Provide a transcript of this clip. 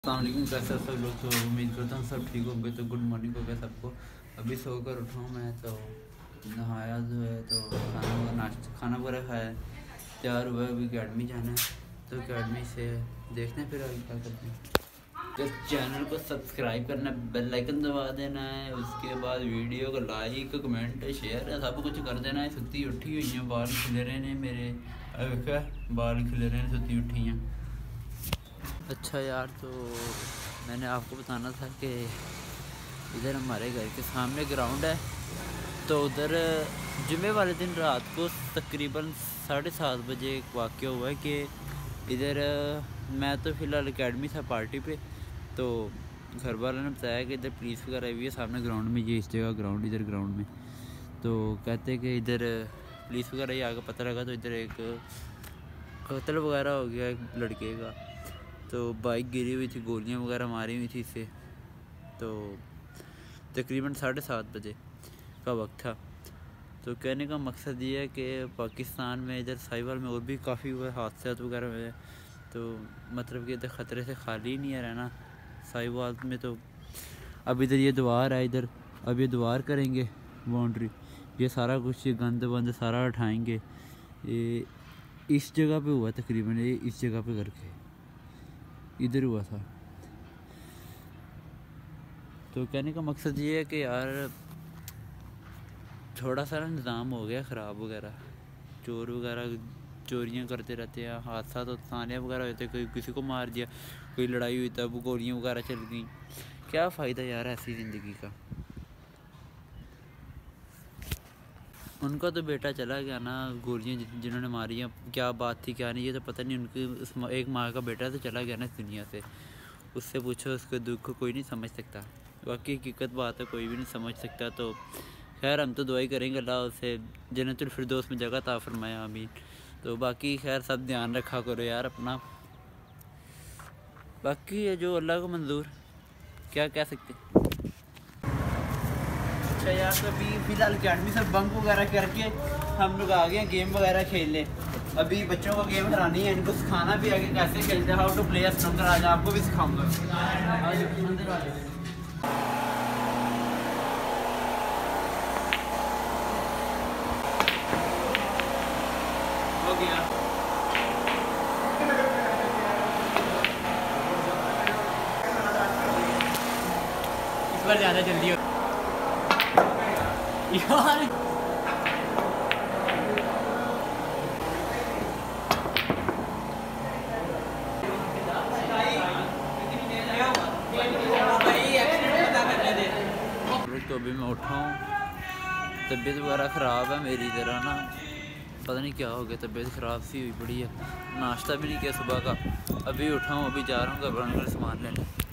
अस्सलाम वालेकुम। कैसे सब लोग? तो उम्मीद करता हूँ सब ठीक होंगे। तो गुड मॉर्निंग हो गया सबको। अभी सोकर उठा हूँ मैं, तो नहाया जो है, तो खाना वगैरह खाया, तैयार हुआ। अभी अकेडमी जाना है, तो अकेडमी से देखते हैं फिर अभी क्या करते हैं। तो चैनल को सब्सक्राइब करना, बेल आइकन दबा देना है, उसके बाद वीडियो को लाइक कमेंट शेयर सब कुछ कर देना है। सुती उठी हुई हैं, बाल खिले रहे हैं मेरे, बाल खिले रहे हैं, सुती उठी हैं। अच्छा यार, तो मैंने आपको बताना था कि इधर हमारे घर के सामने ग्राउंड है, तो उधर जुमे वाले दिन रात को तकरीबन 7:30 बजे एक वाक़या हुआ है कि इधर मैं तो फ़िलहाल एकेडमी था पार्टी पे, तो घर वालों ने बताया कि इधर पुलिस वगैरह हुई है सामने ग्राउंड में, ये इस जगह ग्राउंड, इधर ग्राउंड में। तो कहते कि इधर पुलिस वगैरह ही आगे पता लगा, तो इधर एक कत्ल वगैरह हो गया एक लड़के का। तो बाइक गिरी हुई थी, गोलियां वगैरह मारी हुई थी इससे। तो तकरीबन 7:30 बजे का वक्त था। तो कहने का मकसद ये है कि पाकिस्तान में इधर साहिवाल में और भी काफ़ी हुए हादसा वगैरह हुए, तो मतलब कि इधर ख़तरे से खाली नहीं है रहना साहिवाल में। तो अब इधर ये द्वार है, इधर अब ये द्वार करेंगे बाउंड्री, ये सारा कुछ ये गंद वंद सारा उठाएंगे। ये इस जगह पे हुआ तकरीबन, ये इस जगह पे करके इधर हुआ था। तो कहने का मकसद ये है कि यार थोड़ा सा निज़ाम हो गया ख़राब वगैरह, चोर वगैरह चोरियां करते रहते हैं, हादसा तो थाने वगैरह होते, कोई किसी को मार दिया, कोई लड़ाई हुई तब गोलियां वगैरह चल गई। क्या फ़ायदा यार ऐसी ज़िंदगी का। उनका तो बेटा चला गया ना, गोलियां जिन्होंने मारी हैं, क्या बात थी क्या नहीं ये तो पता नहीं। उनकी एक माँ का बेटा तो चला गया ना इस दुनिया से, उससे पूछो, उसके दुख को कोई नहीं समझ सकता। बाकी हकीकत बात है, कोई भी नहीं समझ सकता। तो खैर हम तो दुआई करेंगे अल्लाह उसे जन्नतुल फिरदौस में जगह अता फरमाए, आमीन। तो बाकी खैर सब ध्यान रखा करो यार अपना। बाकी ये जो अल्लाह को मंजूर, क्या कह सकते। अच्छा यार, तो अभी फ़िलहाल अकेडमी से बंक वगैरह करके हम लोग आ गए गेम वगैरह खेल ले। अभी बच्चों को गेम करानी है, इनको सिखाना भी है कि कैसे खेलते हैं, हाउ टू प्ले स्नूकर। आज आपको भी सिखाऊंगा। हो गया। इस बार ज़्यादा जल्दी हो यार। तो अभी मैं उठा हूँ, तबीयत वगैरह ख़राब है मेरी तरह ना, पता नहीं क्या हो गया, तबीयत ख़राब सी हुई पड़ी है। नाश्ता भी नहीं किया सुबह का, अभी उठा हूँ, अभी जा रहा हूँ घबराने का सामान लेने।